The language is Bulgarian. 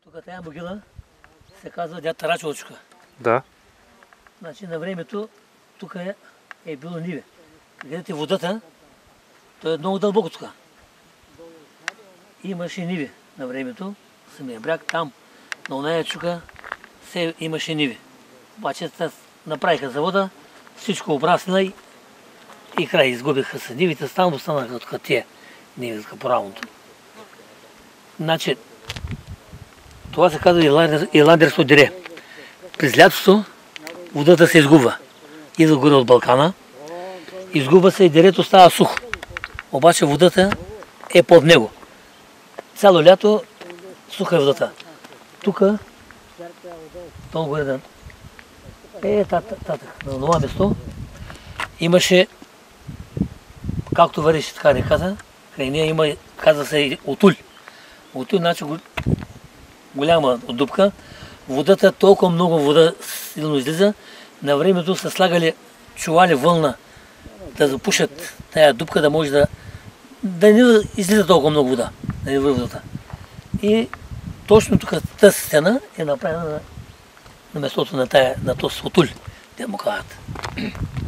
Тук тая могила се казва дяд Тарачовчука. Да. Значи на времето тук е било ниве. Гледате водата, то е много дълбоко тук. Имаше ниви на времето, самия бряг, там на оная чука имаше ниви. Обаче направиха завода, всичко обрасна и край изгубиха се нивите, там останаха тук тия ниви по равното. Значи, това се казва Иландерско дере. През лятото водата се изгубва. Идва горе от Балкана, изгубва се и дерето става сухо. Обаче водата е под него. Цяло лято суха е водата. Тук, това горе татък, на това место, имаше, както вървеше така реката, край нея има, казва се, Отуль. Отуль, значи голяма дупка. Водата, толкова много вода силно излиза. На времето са слагали чували вълна да запушат тая дупка, да може да не излиза толкова много вода, да не върви водата. И точно тук тази стена е направена на местото на този Отуль, те му казват.